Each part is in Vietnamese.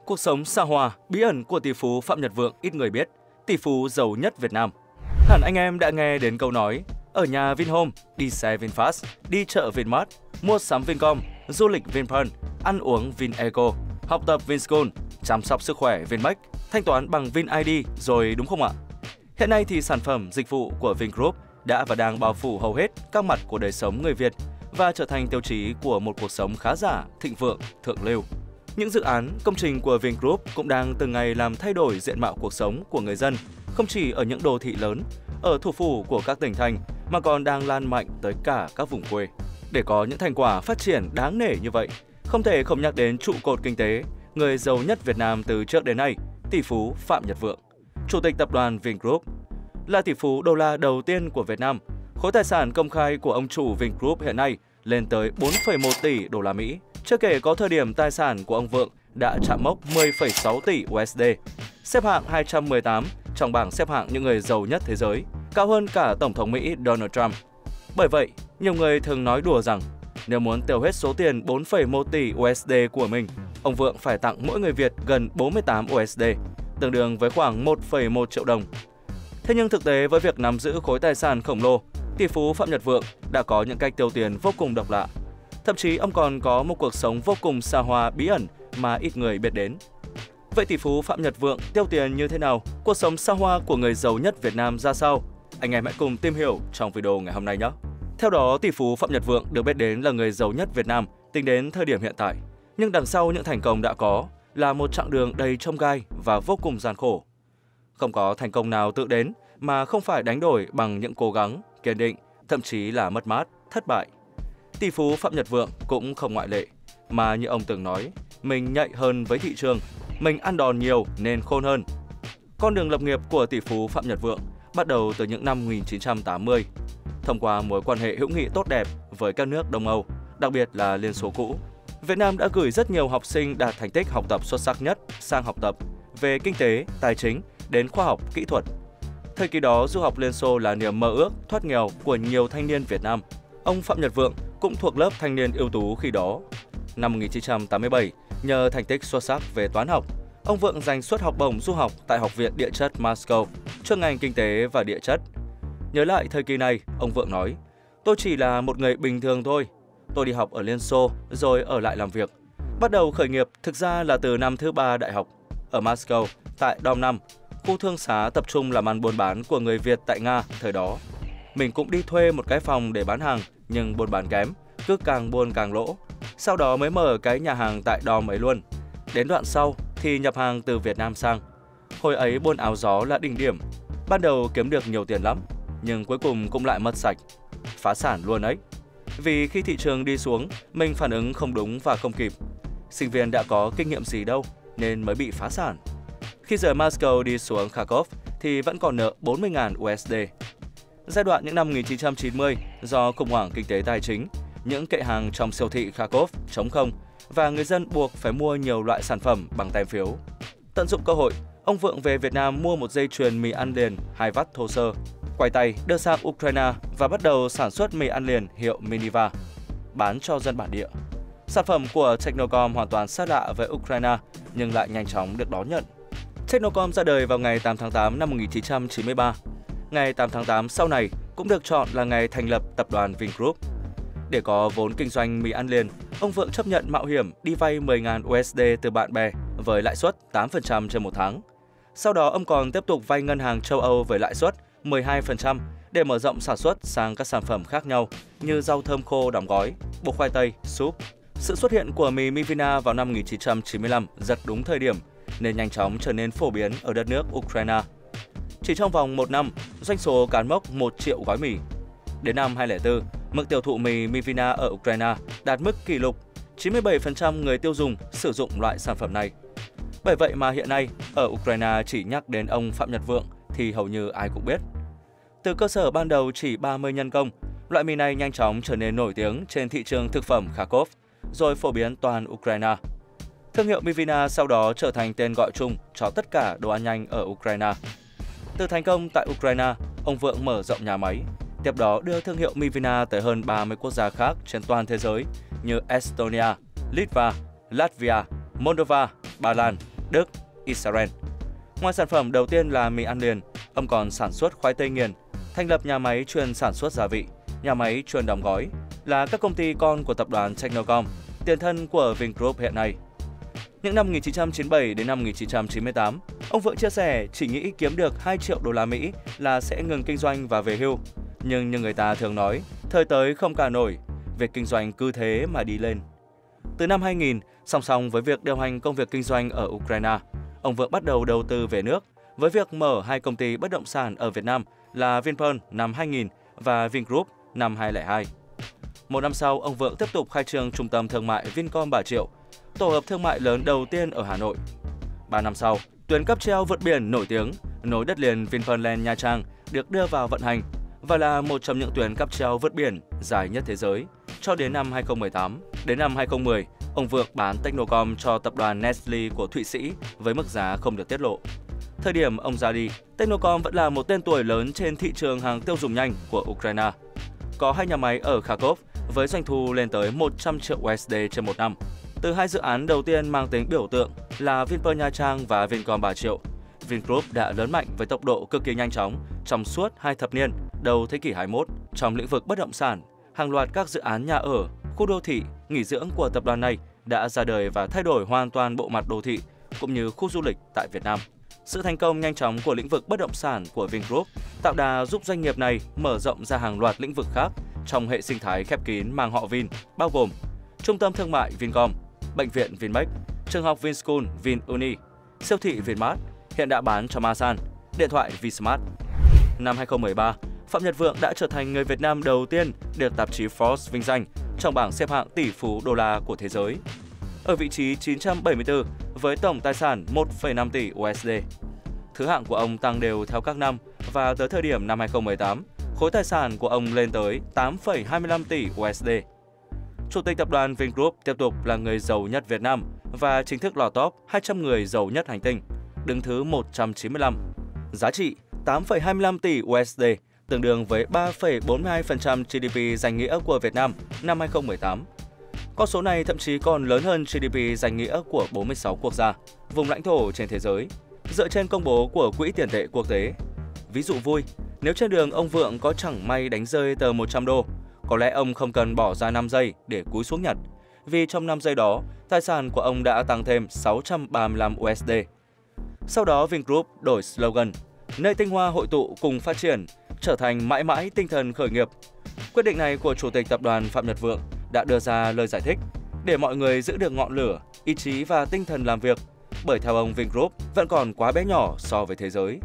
Cuộc sống xa hoa, bí ẩn của tỷ phú Phạm Nhật Vượng ít người biết, tỷ phú giàu nhất Việt Nam. Hẳn anh em đã nghe đến câu nói, ở nhà Vinhome, đi xe VinFast, đi chợ Vinmart, mua sắm Vincom, du lịch Vinpearl, ăn uống Vineco, học tập Vinschool, chăm sóc sức khỏe Vinmec, thanh toán bằng VinID rồi đúng không ạ? Hiện nay thì sản phẩm, dịch vụ của Vingroup đã và đang bao phủ hầu hết các mặt của đời sống người Việt và trở thành tiêu chí của một cuộc sống khá giả, thịnh vượng, thượng lưu. Những dự án, công trình của Vingroup cũng đang từng ngày làm thay đổi diện mạo cuộc sống của người dân, không chỉ ở những đô thị lớn, ở thủ phủ của các tỉnh thành, mà còn đang lan mạnh tới cả các vùng quê. Để có những thành quả phát triển đáng nể như vậy, không thể không nhắc đến trụ cột kinh tế, người giàu nhất Việt Nam từ trước đến nay, tỷ phú Phạm Nhật Vượng, chủ tịch tập đoàn Vingroup. Là tỷ phú đô la đầu tiên của Việt Nam, khối tài sản công khai của ông chủ Vingroup hiện nay lên tới 4,1 tỷ đô la Mỹ. Chưa kể có thời điểm tài sản của ông Vượng đã chạm mốc 10,6 tỷ USD, xếp hạng 218 trong bảng xếp hạng những người giàu nhất thế giới, cao hơn cả Tổng thống Mỹ Donald Trump. Bởi vậy, nhiều người thường nói đùa rằng nếu muốn tiêu hết số tiền 4,1 tỷ USD của mình, ông Vượng phải tặng mỗi người Việt gần 48 USD, tương đương với khoảng 1,1 triệu đồng. Thế nhưng thực tế với việc nắm giữ khối tài sản khổng lồ, tỷ phú Phạm Nhật Vượng đã có những cách tiêu tiền vô cùng độc lạ. Thậm chí ông còn có một cuộc sống vô cùng xa hoa bí ẩn mà ít người biết đến. Vậy tỷ phú Phạm Nhật Vượng tiêu tiền như thế nào? Cuộc sống xa hoa của người giàu nhất Việt Nam ra sao? Anh em hãy cùng tìm hiểu trong video ngày hôm nay nhé! Theo đó, tỷ phú Phạm Nhật Vượng được biết đến là người giàu nhất Việt Nam tính đến thời điểm hiện tại. Nhưng đằng sau những thành công đã có là một chặng đường đầy chông gai và vô cùng gian khổ. Không có thành công nào tự đến mà không phải đánh đổi bằng những cố gắng, kiên định, thậm chí là mất mát, thất bại. Tỷ phú Phạm Nhật Vượng cũng không ngoại lệ, mà như ông từng nói, mình nhạy hơn với thị trường, mình ăn đòn nhiều nên khôn hơn. Con đường lập nghiệp của tỷ phú Phạm Nhật Vượng bắt đầu từ những năm 1980, thông qua mối quan hệ hữu nghị tốt đẹp với các nước Đông Âu, đặc biệt là Liên Xô cũ. Việt Nam đã gửi rất nhiều học sinh đạt thành tích học tập xuất sắc nhất sang học tập về kinh tế, tài chính đến khoa học, kỹ thuật. Thời kỳ đó, du học Liên Xô là niềm mơ ước thoát nghèo của nhiều thanh niên Việt Nam. Ông Phạm Nhật Vượng cũng thuộc lớp thanh niên ưu tú khi đó. Năm 1987, nhờ thành tích xuất sắc về toán học, ông Vượng giành suất học bổng du học tại Học viện Địa chất Moscow, chuyên ngành kinh tế và địa chất. Nhớ lại thời kỳ này, ông Vượng nói, tôi chỉ là một người bình thường thôi. Tôi đi học ở Liên Xô rồi ở lại làm việc. Bắt đầu khởi nghiệp thực ra là từ năm thứ 3 đại học. Ở Moscow, tại Dom 5, khu thương xá tập trung làm ăn buôn bán của người Việt tại Nga thời đó. Mình cũng đi thuê một cái phòng để bán hàng, nhưng buôn bán kém, cứ càng buôn càng lỗ. Sau đó mới mở cái nhà hàng tại Dom ấy luôn. Đến đoạn sau thì nhập hàng từ Việt Nam sang. Hồi ấy buôn áo gió là đỉnh điểm. Ban đầu kiếm được nhiều tiền lắm, nhưng cuối cùng cũng lại mất sạch. Phá sản luôn ấy. Vì khi thị trường đi xuống, mình phản ứng không đúng và không kịp. Sinh viên đã có kinh nghiệm gì đâu, nên mới bị phá sản. Khi rời Moscow đi xuống Kharkov thì vẫn còn nợ 40.000 USD. Giai đoạn những năm 1990, do khủng hoảng kinh tế tài chính, những kệ hàng trong siêu thị Kharkov trống không và người dân buộc phải mua nhiều loại sản phẩm bằng tem phiếu. Tận dụng cơ hội, ông Vượng về Việt Nam mua một dây chuyền mì ăn liền 2 vát thô sơ, quay tay đưa sang Ukraine và bắt đầu sản xuất mì ăn liền hiệu Miniva, bán cho dân bản địa. Sản phẩm của Technocom hoàn toàn xa lạ với Ukraine nhưng lại nhanh chóng được đón nhận. Technocom ra đời vào ngày 8 tháng 8 năm 1993. Ngày 8 tháng 8 sau này cũng được chọn là ngày thành lập tập đoàn Vingroup. Để có vốn kinh doanh mì ăn liền, ông Vượng chấp nhận mạo hiểm đi vay 10.000 USD từ bạn bè với lãi suất 8% trên một tháng. Sau đó ông còn tiếp tục vay ngân hàng châu Âu với lãi suất 12% để mở rộng sản xuất sang các sản phẩm khác nhau như rau thơm khô đóng gói, bột khoai tây, súp. Sự xuất hiện của mì Mivina vào năm 1995 rất đúng thời điểm nên nhanh chóng trở nên phổ biến ở đất nước Ukraine. Chỉ trong vòng 1 năm, doanh số cán mốc 1 triệu gói mì. Đến năm 2004, mức tiêu thụ mì Mivina ở Ukraine đạt mức kỷ lục, 97% người tiêu dùng sử dụng loại sản phẩm này. Bởi vậy mà hiện nay, ở Ukraine chỉ nhắc đến ông Phạm Nhật Vượng thì hầu như ai cũng biết. Từ cơ sở ban đầu chỉ 30 nhân công, loại mì này nhanh chóng trở nên nổi tiếng trên thị trường thực phẩm Kharkov, rồi phổ biến toàn Ukraine. Thương hiệu Mivina sau đó trở thành tên gọi chung cho tất cả đồ ăn nhanh ở Ukraine. Từ thành công tại Ukraine, ông Vượng mở rộng nhà máy, tiếp đó đưa thương hiệu Mivina tới hơn 30 quốc gia khác trên toàn thế giới như Estonia, Litva, Latvia, Moldova, Ba Lan, Đức, Israel. Ngoài sản phẩm đầu tiên là mì ăn liền, ông còn sản xuất khoai tây nghiền, thành lập nhà máy chuyên sản xuất gia vị, nhà máy chuyên đóng gói, là các công ty con của tập đoàn Technocom, tiền thân của Vingroup hiện nay. Những năm 1997 đến năm 1998, ông Vượng chia sẻ chỉ nghĩ kiếm được 2 triệu đô la Mỹ là sẽ ngừng kinh doanh và về hưu. Nhưng như người ta thường nói, thời tới không cả nổi, việc kinh doanh cứ thế mà đi lên. Từ năm 2000, song song với việc điều hành công việc kinh doanh ở Ukraine, ông Vượng bắt đầu đầu tư về nước với việc mở 2 công ty bất động sản ở Việt Nam là Vinpearl năm 2000 và Vingroup năm 2002. Một năm sau, ông Vượng tiếp tục khai trương trung tâm thương mại Vincom Bà Triệu, tổ hợp thương mại lớn đầu tiên ở Hà Nội. 3 năm sau, tuyến cáp treo vượt biển nổi tiếng nối đất liền Vinpearl Nha Trang được đưa vào vận hành và là một trong những tuyến cáp treo vượt biển dài nhất thế giới cho đến năm 2018. Đến năm 2010, ông Vượng bán Technocom cho tập đoàn Nestle của Thụy Sĩ với mức giá không được tiết lộ. Thời điểm ông ra đi, Technocom vẫn là một tên tuổi lớn trên thị trường hàng tiêu dùng nhanh của Ukraine. Có 2 nhà máy ở Kharkov với doanh thu lên tới 100 triệu USD trên một năm. Từ 2 dự án đầu tiên mang tính biểu tượng là Vinpearl Nha Trang và Vincom Bà Triệu, Vingroup đã lớn mạnh với tốc độ cực kỳ nhanh chóng trong suốt 2 thập niên đầu thế kỷ 21. Trong lĩnh vực bất động sản, hàng loạt các dự án nhà ở, khu đô thị, nghỉ dưỡng của tập đoàn này đã ra đời và thay đổi hoàn toàn bộ mặt đô thị cũng như khu du lịch tại Việt Nam. Sự thành công nhanh chóng của lĩnh vực bất động sản của Vingroup tạo đà giúp doanh nghiệp này mở rộng ra hàng loạt lĩnh vực khác trong hệ sinh thái khép kín mang họ Vin, bao gồm trung tâm thương mại Vincom, bệnh viện Vinmec, trường học Vinschool Vinuni, siêu thị Vinmart, hiện đã bán cho Masan, điện thoại Vsmart. Năm 2013, Phạm Nhật Vượng đã trở thành người Việt Nam đầu tiên được tạp chí Forbes vinh danh trong bảng xếp hạng tỷ phú đô la của thế giới, ở vị trí 974 với tổng tài sản 1,5 tỷ USD. Thứ hạng của ông tăng đều theo các năm và tới thời điểm năm 2018, khối tài sản của ông lên tới 8,25 tỷ USD. Chủ tịch tập đoàn Vingroup tiếp tục là người giàu nhất Việt Nam và chính thức lọt top 200 người giàu nhất hành tinh, đứng thứ 195. Giá trị 8,25 tỷ USD, tương đương với 3,42% GDP danh nghĩa của Việt Nam năm 2018. Con số này thậm chí còn lớn hơn GDP danh nghĩa của 46 quốc gia, vùng lãnh thổ trên thế giới, dựa trên công bố của Quỹ tiền tệ quốc tế. Ví dụ vui, nếu trên đường ông Vượng có chẳng may đánh rơi tờ 100 đô, có lẽ ông không cần bỏ ra 5 giây để cúi xuống nhặt, vì trong 5 giây đó, tài sản của ông đã tăng thêm 635 USD. Sau đó Vingroup đổi slogan, nơi tinh hoa hội tụ cùng phát triển, trở thành mãi mãi tinh thần khởi nghiệp. Quyết định này của Chủ tịch tập đoàn Phạm Nhật Vượng đã đưa ra lời giải thích để mọi người giữ được ngọn lửa, ý chí và tinh thần làm việc, bởi theo ông Vingroup vẫn còn quá bé nhỏ so với thế giới.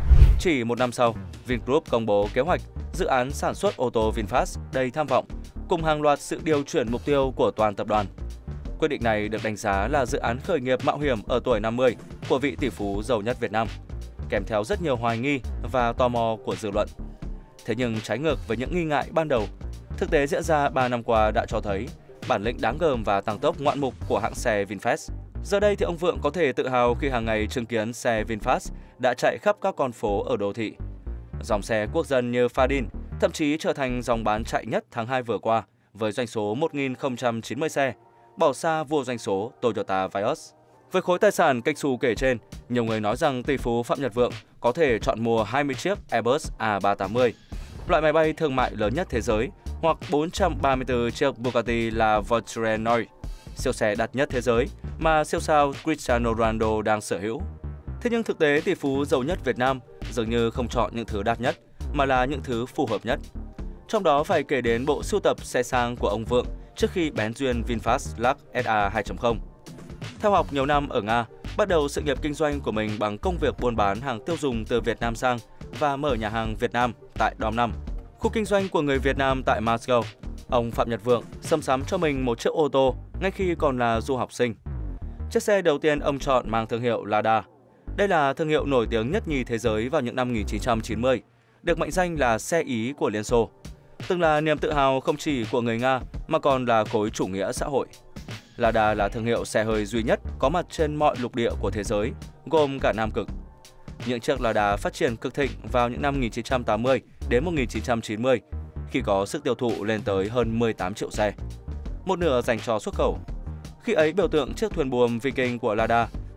Chỉ một năm sau, Vingroup công bố kế hoạch dự án sản xuất ô tô VinFast đầy tham vọng, cùng hàng loạt sự điều chuyển mục tiêu của toàn tập đoàn. Quyết định này được đánh giá là dự án khởi nghiệp mạo hiểm ở tuổi 50 của vị tỷ phú giàu nhất Việt Nam, kèm theo rất nhiều hoài nghi và tò mò của dư luận. Thế nhưng trái ngược với những nghi ngại ban đầu, thực tế diễn ra 3 năm qua đã cho thấy bản lĩnh đáng gờm và tăng tốc ngoạn mục của hãng xe VinFast. Giờ đây thì ông Vượng có thể tự hào khi hàng ngày chứng kiến xe VinFast đã chạy khắp các con phố ở đô thị. Dòng xe quốc dân như Fadin thậm chí trở thành dòng bán chạy nhất tháng 2 vừa qua với doanh số 1.090 xe, bỏ xa vua doanh số Toyota Vios. Với khối tài sản kếch xù kể trên, nhiều người nói rằng tỷ phú Phạm Nhật Vượng có thể chọn mua 20 chiếc Airbus A380, loại máy bay thương mại lớn nhất thế giới, hoặc 434 chiếc Bugatti La Voiture Noire, siêu xe đắt nhất thế giới mà siêu sao Cristiano Ronaldo đang sở hữu. Thế nhưng thực tế tỷ phú giàu nhất Việt Nam dường như không chọn những thứ đắt nhất, mà là những thứ phù hợp nhất. Trong đó phải kể đến bộ sưu tập xe sang của ông Vượng trước khi bén duyên VinFast Lux SA 2.0. Theo học nhiều năm ở Nga, bắt đầu sự nghiệp kinh doanh của mình bằng công việc buôn bán hàng tiêu dùng từ Việt Nam sang và mở nhà hàng Việt Nam tại Dom 5, khu kinh doanh của người Việt Nam tại Moscow. Ông Phạm Nhật Vượng sắm sắm cho mình một chiếc ô tô ngay khi còn là du học sinh. Chiếc xe đầu tiên ông chọn mang thương hiệu Lada. Đây là thương hiệu nổi tiếng nhất nhì thế giới vào những năm 1990, được mệnh danh là xe Ý của Liên Xô, từng là niềm tự hào không chỉ của người Nga mà còn là khối chủ nghĩa xã hội. Lada là thương hiệu xe hơi duy nhất có mặt trên mọi lục địa của thế giới, gồm cả Nam Cực. Những chiếc Lada phát triển cực thịnh vào những năm 1980 đến 1990, khi có sức tiêu thụ lên tới hơn 18 triệu xe, một nửa dành cho xuất khẩu. Khi ấy, biểu tượng chiếc thuyền buồm Viking của Lada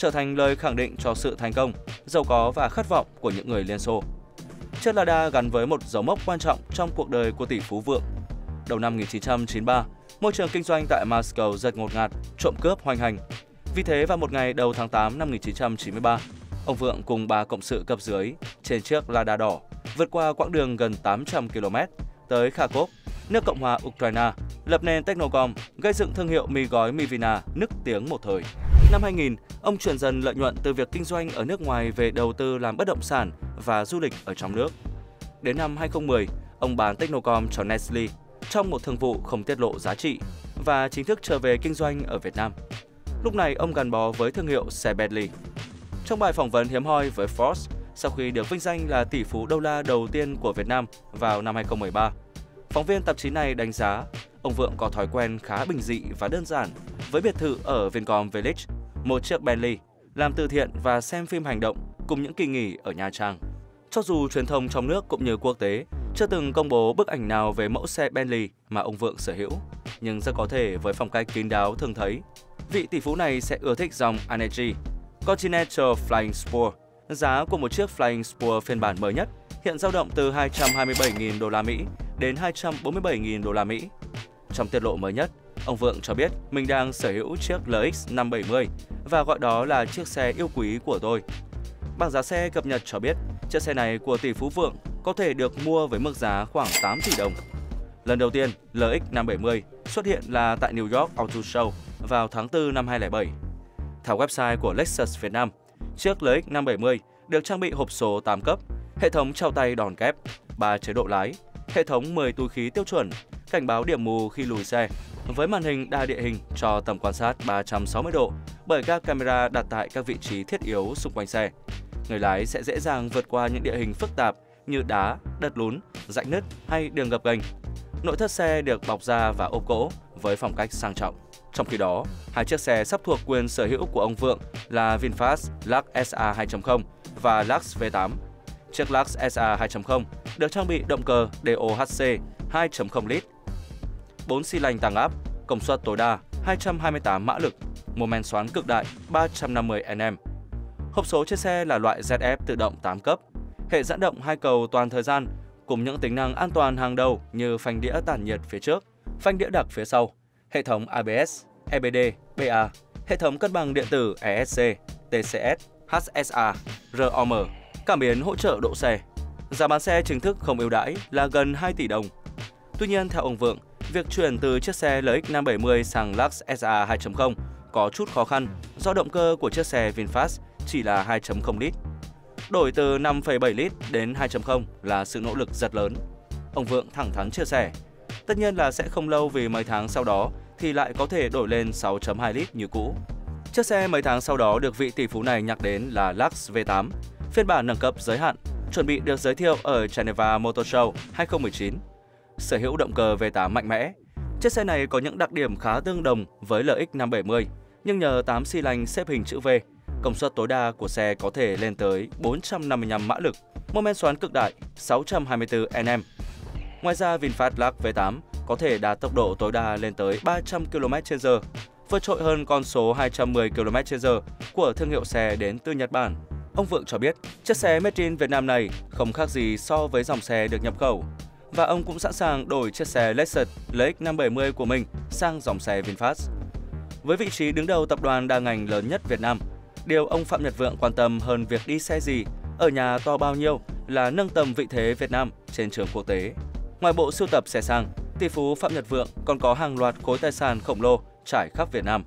trở thành lời khẳng định cho sự thành công, giàu có và khát vọng của những người Liên Xô. Chiếc Lada gắn với một dấu mốc quan trọng trong cuộc đời của tỷ phú Vượng. Đầu năm 1993, môi trường kinh doanh tại Moscow rất ngột ngạt, trộm cướp hoành hành. Vì thế vào một ngày đầu tháng 8 năm 1993, ông Vượng cùng 3 cộng sự cấp dưới trên chiếc Lada đỏ vượt qua quãng đường gần 800 km tới Kharkov, nước Cộng hòa Ukraine, lập nên Technocom, gây dựng thương hiệu mì gói Mivina nức tiếng một thời. Năm 2000, ông chuyển dần lợi nhuận từ việc kinh doanh ở nước ngoài về đầu tư làm bất động sản và du lịch ở trong nước. Đến năm 2010, ông bán Technocom cho Nestle trong một thương vụ không tiết lộ giá trị và chính thức trở về kinh doanh ở Việt Nam. Lúc này ông gắn bó với thương hiệu xe Bentley. Trong bài phỏng vấn hiếm hoi với Forbes, sau khi được vinh danh là tỷ phú đô la đầu tiên của Việt Nam vào năm 2013, phóng viên tạp chí này đánh giá ông Vượng có thói quen khá bình dị và đơn giản với biệt thự ở Vincom Village, một chiếc Bentley, làm từ thiện và xem phim hành động cùng những kỳ nghỉ ở Nha Trang. Cho dù truyền thông trong nước cũng như quốc tế chưa từng công bố bức ảnh nào về mẫu xe Bentley mà ông Vượng sở hữu, nhưng rất có thể với phong cách kín đáo thường thấy, vị tỷ phú này sẽ ưa thích dòng Energy Continental Flying Spur. Giá của một chiếc Flying Spur phiên bản mới nhất hiện dao động từ 227.000 đô la Mỹ đến 247.000 đô la Mỹ. Trong tiết lộ mới nhất, ông Vượng cho biết mình đang sở hữu chiếc LX 570 và gọi đó là chiếc xe yêu quý của tôi. Bảng giá xe cập nhật cho biết chiếc xe này của tỷ phú Vượng có thể được mua với mức giá khoảng 8 tỷ đồng. Lần đầu tiên, LX 570 xuất hiện là tại New York Auto Show vào tháng 4 năm 2007. Theo website của Lexus Việt Nam, chiếc LX 570 được trang bị hộp số 8 cấp, hệ thống trao tay đòn kép, 3 chế độ lái, hệ thống 10 túi khí tiêu chuẩn, cảnh báo điểm mù khi lùi xe, với màn hình đa địa hình cho tầm quan sát 360 độ bởi các camera đặt tại các vị trí thiết yếu xung quanh xe. Người lái sẽ dễ dàng vượt qua những địa hình phức tạp như đá, đất lún, rãnh nứt hay đường gập ghềnh. Nội thất xe được bọc da và ốp gỗ với phong cách sang trọng. Trong khi đó, hai chiếc xe sắp thuộc quyền sở hữu của ông Vượng là VinFast Lux SA 2.0 và Lux V8. Chiếc Lux SA 2.0 được trang bị động cơ DOHC 2.0 lít, 4 xi lanh tăng áp, công suất tối đa 228 mã lực, mô men xoắn cực đại 350 Nm. Hộp số trên xe là loại ZF tự động 8 cấp, hệ dẫn động 2 cầu toàn thời gian cùng những tính năng an toàn hàng đầu như phanh đĩa tản nhiệt phía trước, phanh đĩa đặc phía sau, hệ thống ABS, EBD, BA, hệ thống cân bằng điện tử ESC, TCS, HSA, ROM, cảm biến hỗ trợ độ xe. Giá bán xe chính thức không ưu đãi là gần 2 tỷ đồng. Tuy nhiên, theo ông Vượng, việc chuyển từ chiếc xe LX 570 sang Lux SA 2.0 có chút khó khăn do động cơ của chiếc xe VinFast chỉ là 2.0 lít. Đổi từ 5,7 lít đến 2.0 là sự nỗ lực rất lớn. Ông Vượng thẳng thắn chia sẻ, tất nhiên là sẽ không lâu vì mấy tháng sau đó thì lại có thể đổi lên 6.2 lít như cũ. Chiếc xe mấy tháng sau đó được vị tỷ phú này nhắc đến là Lux V8, phiên bản nâng cấp giới hạn, chuẩn bị được giới thiệu ở Geneva Motor Show 2019. Sở hữu động cơ V8 mạnh mẽ, chiếc xe này có những đặc điểm khá tương đồng với LX 570, nhưng nhờ 8 xi lanh xếp hình chữ V, công suất tối đa của xe có thể lên tới 455 mã lực, mô men xoắn cực đại 624 Nm. Ngoài ra, VinFast Lux V8 có thể đạt tốc độ tối đa lên tới 300 km/h, vượt trội hơn con số 210 km/h của thương hiệu xe đến từ Nhật Bản. Ông Vượng cho biết, chiếc xe Made in Việt Nam này không khác gì so với dòng xe được nhập khẩu, và ông cũng sẵn sàng đổi chiếc xe Lexus LX 570 của mình sang dòng xe VinFast. Với vị trí đứng đầu tập đoàn đa ngành lớn nhất Việt Nam, điều ông Phạm Nhật Vượng quan tâm hơn việc đi xe gì, ở nhà to bao nhiêu là nâng tầm vị thế Việt Nam trên trường quốc tế. Ngoài bộ sưu tập xe sang, tỷ phú Phạm Nhật Vượng còn có hàng loạt khối tài sản khổng lồ trải khắp Việt Nam.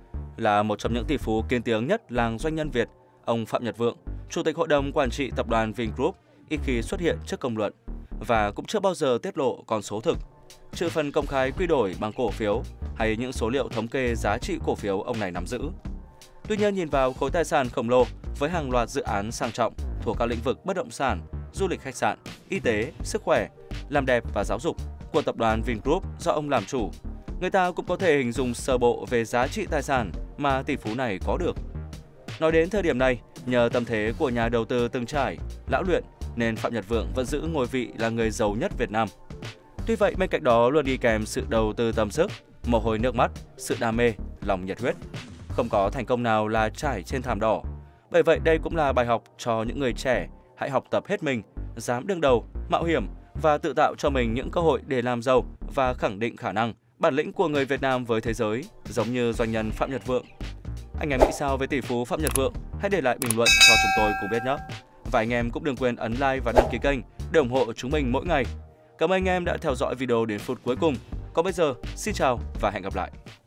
Là một trong những tỷ phú kiến tiếng nhất làng doanh nhân Việt, ông Phạm Nhật Vượng, Chủ tịch Hội đồng Quản trị Tập đoàn Vingroup, ít khi xuất hiện trước công luận và cũng chưa bao giờ tiết lộ con số thực, trừ phần công khai quy đổi bằng cổ phiếu hay những số liệu thống kê giá trị cổ phiếu ông này nắm giữ. Tuy nhiên, nhìn vào khối tài sản khổng lồ với hàng loạt dự án sang trọng thuộc các lĩnh vực bất động sản, du lịch khách sạn, y tế, sức khỏe, làm đẹp và giáo dục của tập đoàn Vingroup do ông làm chủ, người ta cũng có thể hình dung sơ bộ về giá trị tài sản mà tỷ phú này có được. Nói đến thời điểm này, nhờ tâm thế của nhà đầu tư từng trải, lão luyện nên Phạm Nhật Vượng vẫn giữ ngôi vị là người giàu nhất Việt Nam. Tuy vậy, bên cạnh đó luôn đi kèm sự đầu tư tâm sức, mồ hôi nước mắt, sự đam mê, lòng nhiệt huyết. Không có thành công nào là trải trên thảm đỏ. Bởi vậy đây cũng là bài học cho những người trẻ, hãy học tập hết mình, dám đương đầu, mạo hiểm và tự tạo cho mình những cơ hội để làm giàu và khẳng định khả năng, bản lĩnh của người Việt Nam với thế giới, giống như doanh nhân Phạm Nhật Vượng. Anh em nghĩ sao về tỷ phú Phạm Nhật Vượng? Hãy để lại bình luận cho chúng tôi cùng biết nhé. Và anh em cũng đừng quên ấn like và đăng ký kênh để ủng hộ chúng mình mỗi ngày. Cảm ơn anh em đã theo dõi video đến phút cuối cùng. Còn bây giờ, xin chào và hẹn gặp lại.